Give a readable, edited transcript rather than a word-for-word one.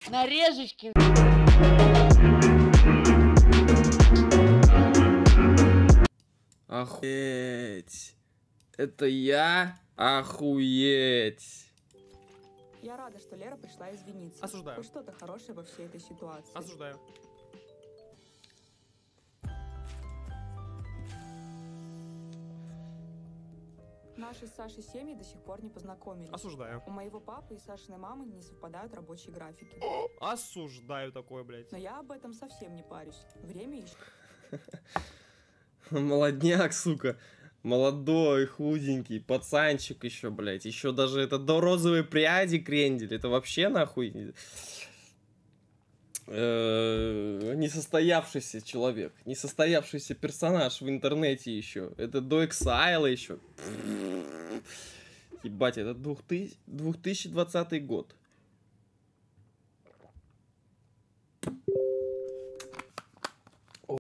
Нарежечки. Охуеть. Это я? Охуеть. Я рада, что Лера пришла извиниться. Осуждаю. Хоть что-то хорошее во всей этой ситуации. Осуждаю. Наши с Сашей семьи до сих пор не познакомились. Осуждаю. У моего папы и Сашиной мамы не совпадают рабочие графики. Осуждаю такое, блядь. Но я об этом совсем не парюсь. Время еще. Молодняк, сука. Молодой, худенький, пацанчик еще, блядь. Еще даже это до розовой пряди крендель. Это вообще нахуй несостоявшийся человек. Несостоявшийся персонаж в интернете еще. Это до Exile еще. Ебать, это 2020 год.